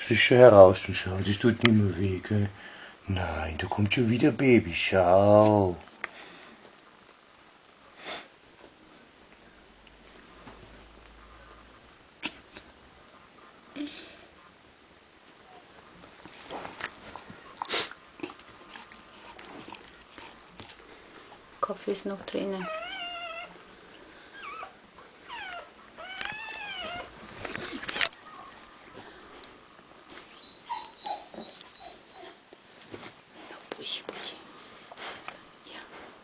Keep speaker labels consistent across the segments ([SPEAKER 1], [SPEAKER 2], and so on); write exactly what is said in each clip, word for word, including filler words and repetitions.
[SPEAKER 1] Sich schon heraus und schau, das tut nicht mehr weh, gell? Nein, da kommt schon wieder Baby, schau.
[SPEAKER 2] Kopf ist noch drinnen. Ja.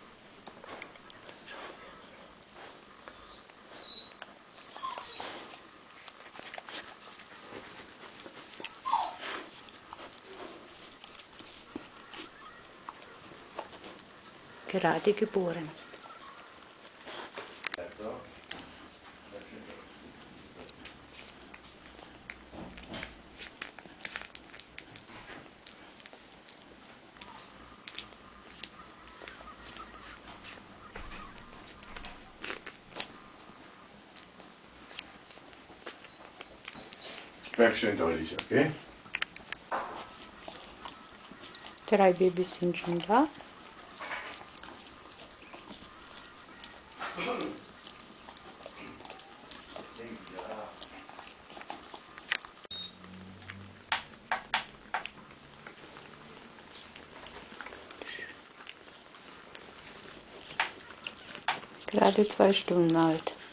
[SPEAKER 2] Gerade geboren.
[SPEAKER 1] Bleib schön da, Lisa, gell?
[SPEAKER 2] Drei Babys sind schon da. Gerade zwei Stunden alt.